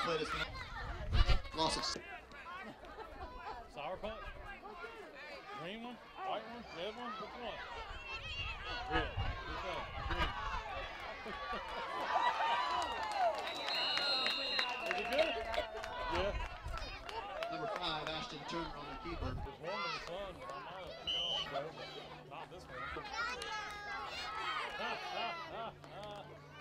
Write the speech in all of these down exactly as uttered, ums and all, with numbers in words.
play this tonight. Loss of. Sour punch? Green one? White one? Red one? Which one? Red. Which one? Green. Is it good? Yeah. Number five, Ashton Turner on the keeper. There's one in the sun, but I'm not. No, not this one. Ah, ah, ah, ah.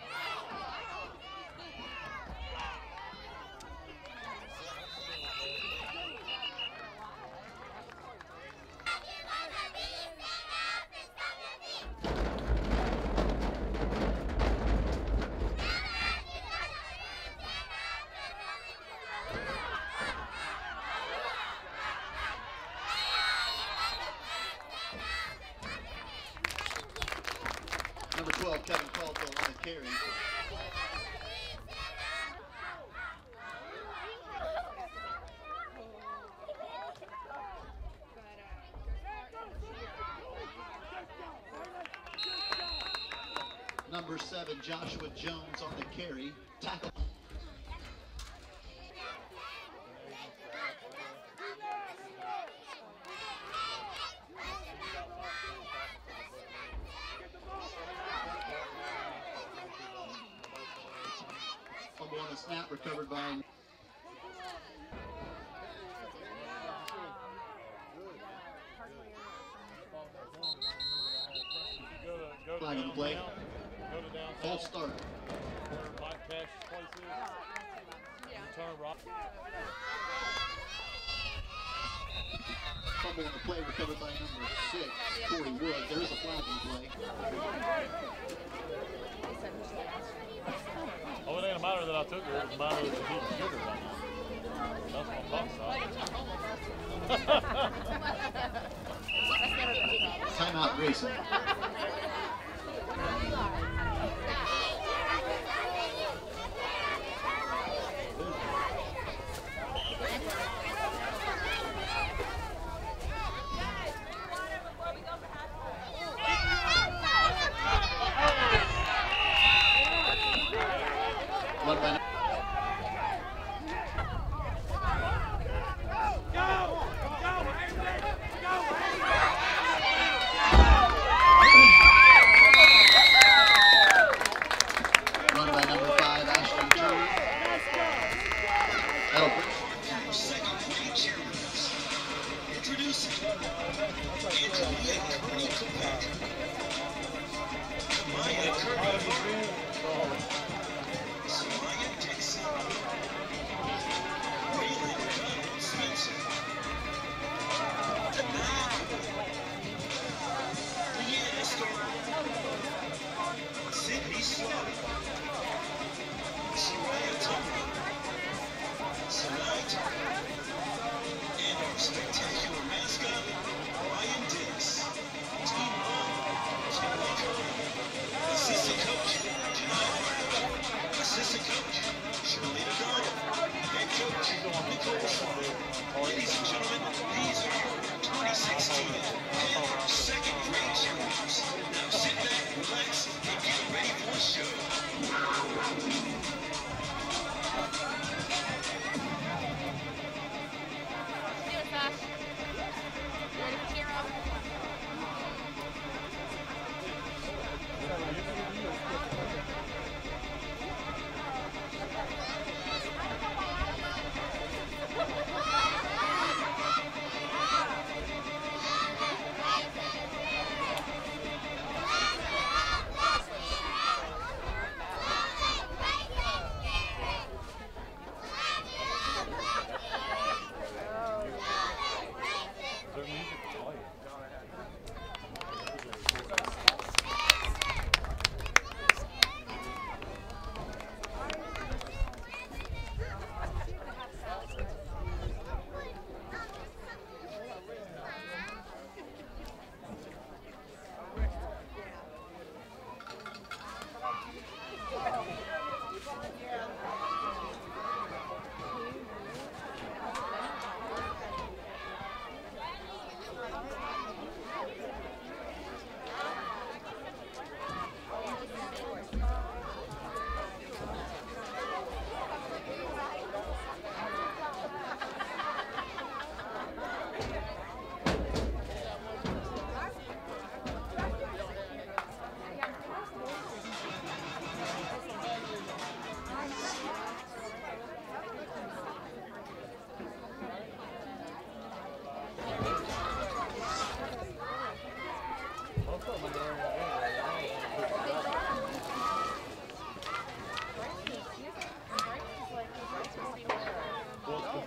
Number twelve, Kevin Caldwell on the carry. Number seven, Joshua Jones on the carry. Tackle. Fumble on the snap, recovered by. Flag on the play. False start. Fumble on the play, recovered by number six, Corey Wood. There is a flag on the play. Oh, it ain't a matter that I took her, it's a matter that he's sugar right now. That's what I'm talking about. Timeout, Grayson. One by Run by number five, Ashton Turner. That'll bring second three cheerleaders. Introducing Antonia Colonel Quebec. Maya Colonel Samaya Dixon. Raylan Donald Spencer. Tanaka. Leanne Escobar. Sydney Swami. Soraya Tony. Soraya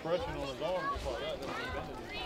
impression on his arm just like that. That's what he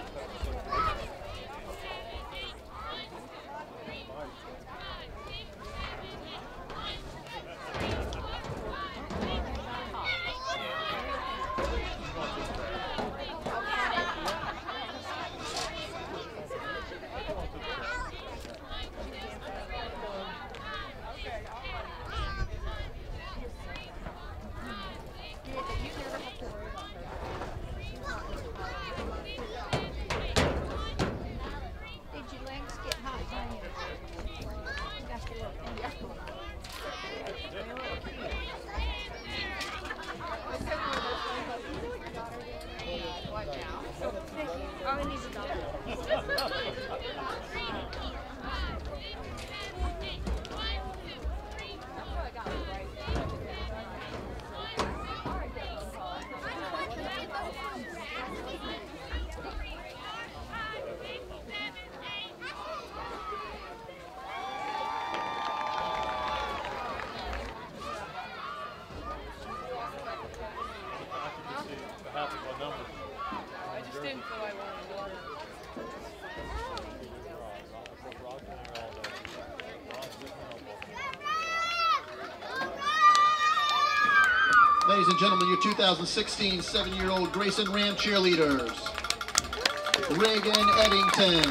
Ladies and gentlemen, your two thousand sixteen seven-year-old Grayson Ram cheerleaders. Reagan Eddington.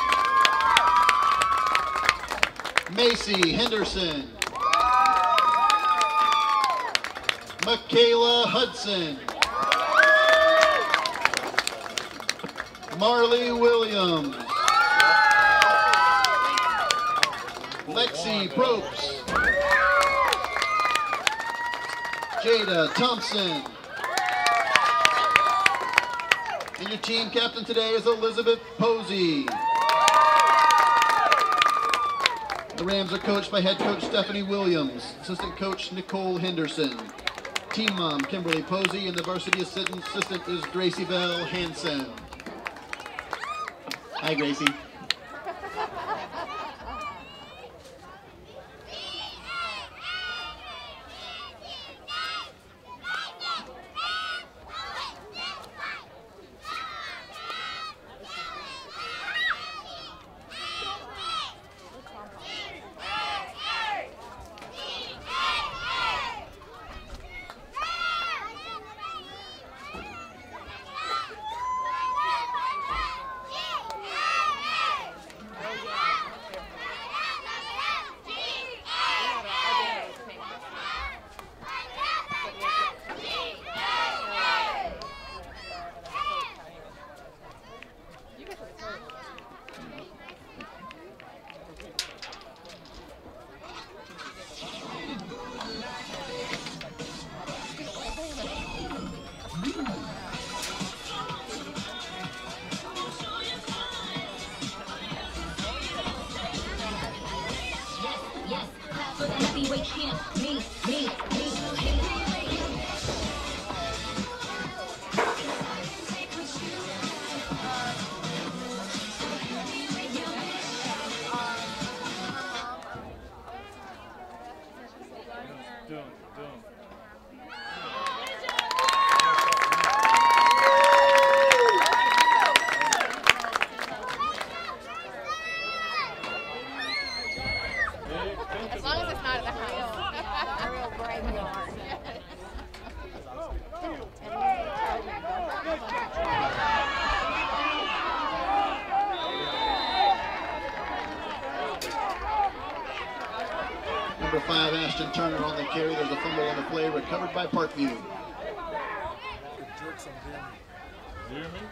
Macy Henderson. Michaela Hudson. Marley Williams. Lexi Probst. Jada Thompson. And your team captain today is Elizabeth Posey. The Rams are coached by head coach Stephanie Williams, assistant coach Nicole Henderson, team mom Kimberly Posey, and the varsity assistant, assistant is Gracie Bell Hansen. Hi, Gracie. As long as it's not at the house. A real graveyard. Number five, Ashton Turner on the carry. There's a fumble on the play, recovered by Parkview. You hear me?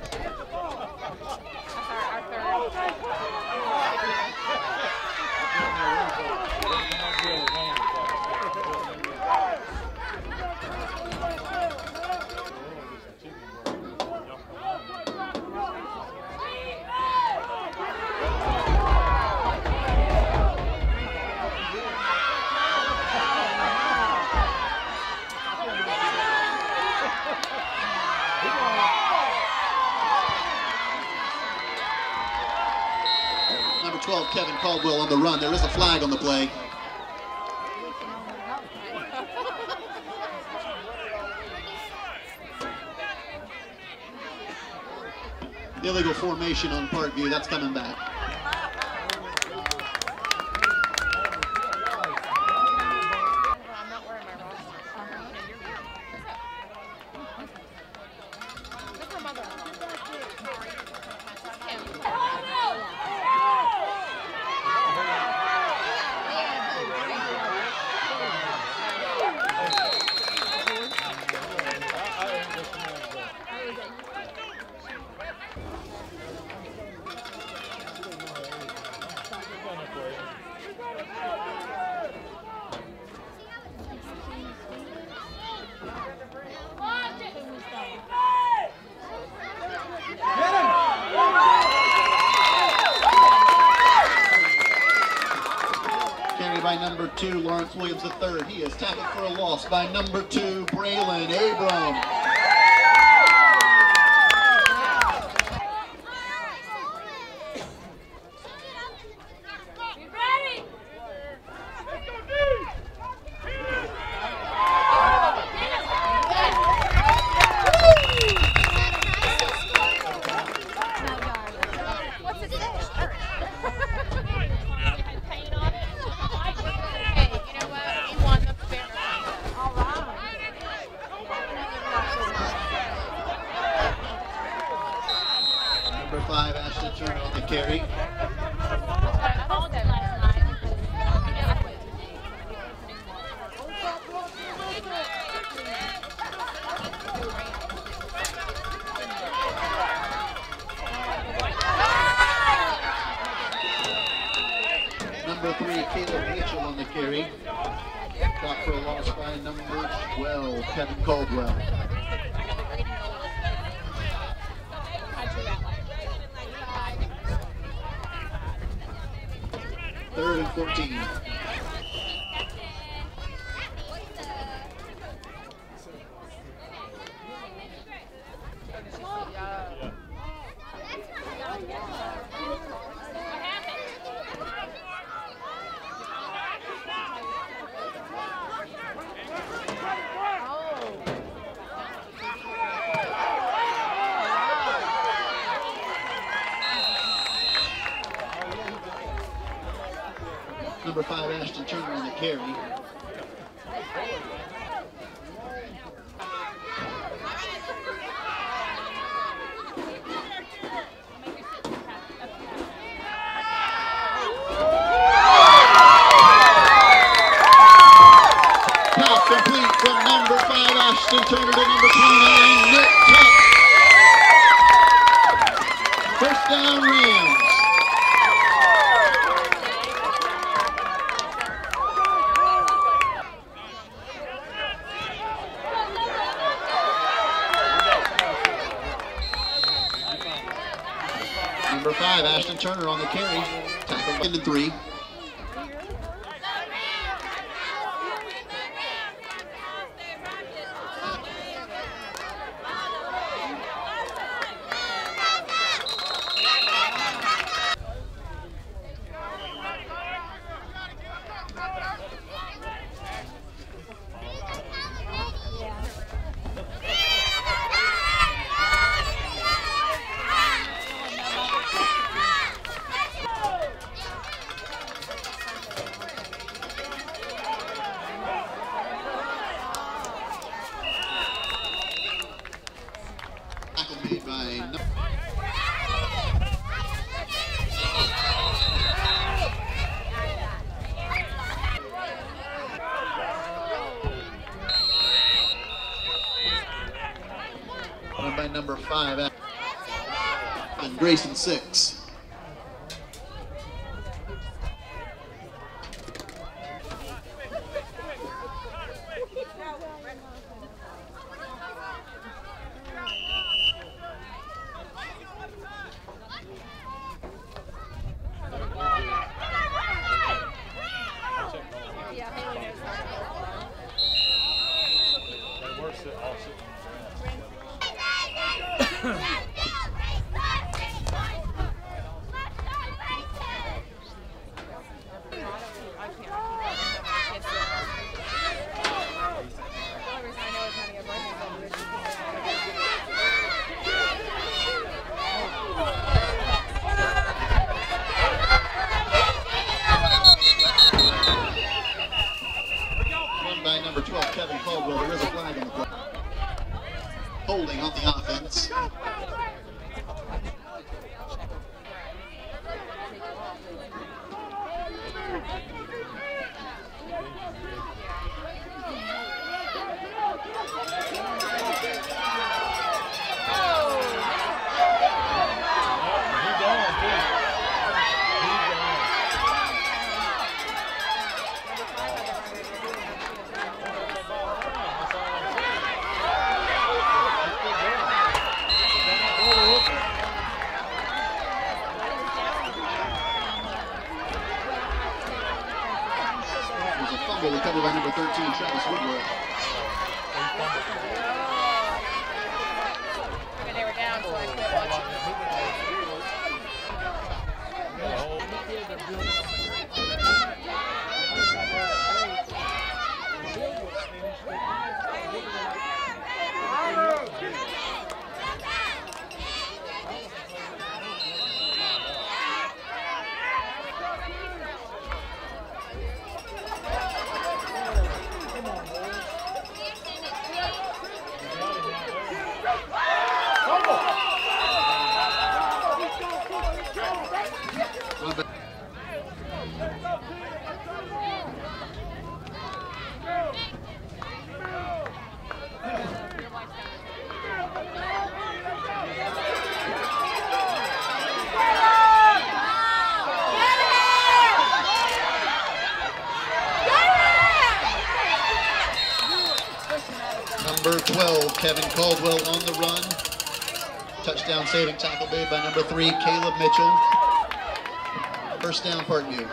twelve, Kevin Caldwell on the run. There is a flag on the play. Illegal formation on Parkview. That's coming back. I'm not wearing my roster. Look, her mother. By number two, Lawrence Williams the third. He is tackled for a loss by number two, Braylon Abram. Number five, Ashton Turner on the carry. Number three, Caleb Mitchell on the carry. Caught for a loss by number twelve, Kevin Caldwell. Third and fourteen. Number five, Ashton Turner on the carry. Pass complete from number five, Ashton Turner to number twenty-nine, Nick Tuck. First down, Rams. Number five, Ashton Turner on the carry. Tackle into three. Made by run by number five and Grayson six. holding on the offense. Recovered by number thirteen, Travis Woodward. They were down, so I quit watching. Number twelve, Kevin Caldwell on the run. Touchdown saving tackle made by number three, Caleb Mitchell. First down, Parkview.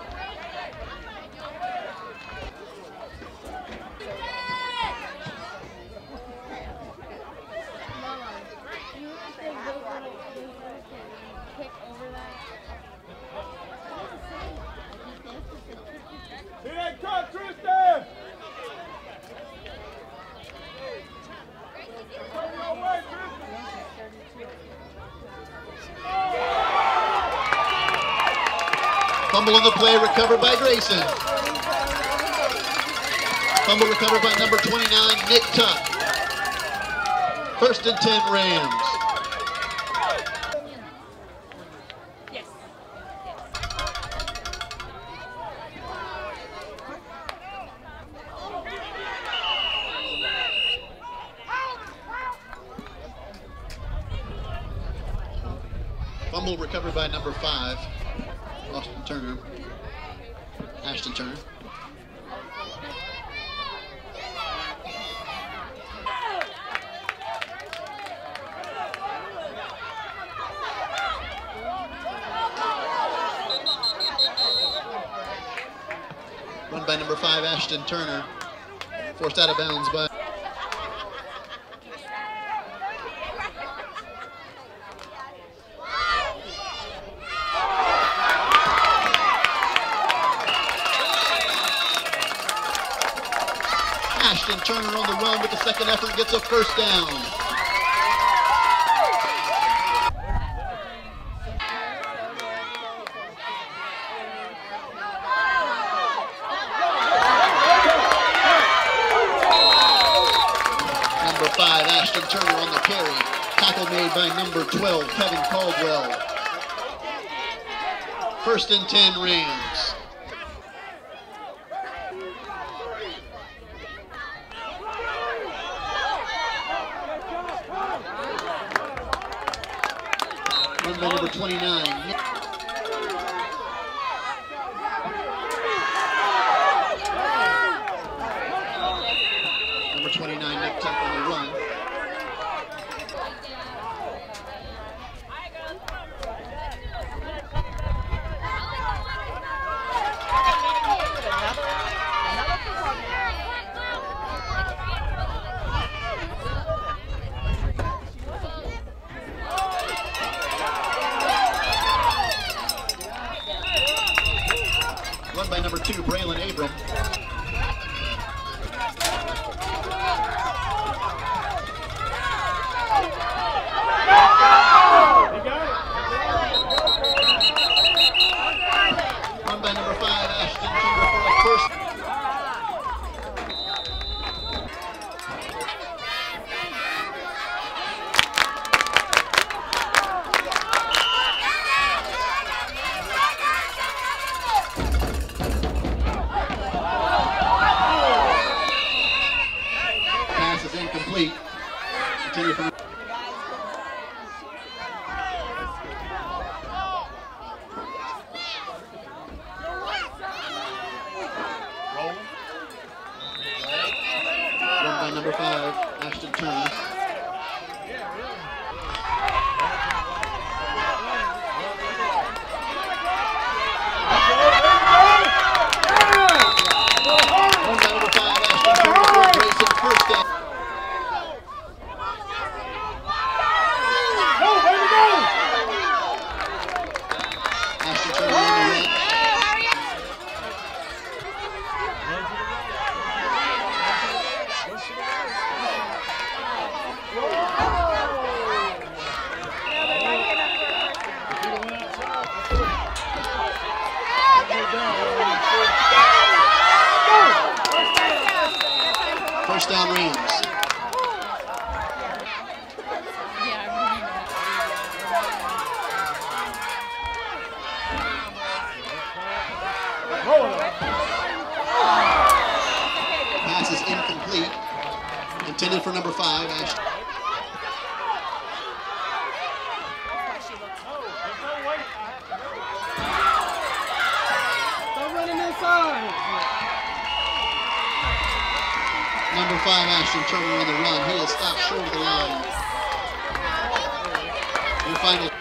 Fumble on the play, recovered by Grayson. Fumble recovered by number twenty-nine, Nick Tuck. First and ten, Rams. Yes. Fumble recovered by number five, Austin Turner. Ashton Turner. Run by number five, Ashton Turner. Forced out of bounds by Ashton Turner on the run with the second effort, gets a first down. Number five, Ashton Turner on the carry. Tackle made by number twelve, Kevin Caldwell. First and ten, Rams. Run by number twenty-nine. Number twenty-nine, Nick Tuck on the run. Run by number two, Braylon Abram. Run by number five, Ashton Turner for a first. intended for run by number five, Ashton Turner. Run by number five, Ashton Turner for Grayson, first down. Ashton Turner on the run. First down, Rams. Pass is incomplete. Intended for number five, Ashton. Number five, Ashton Turner on the run. He is stopped short of the line. Your final.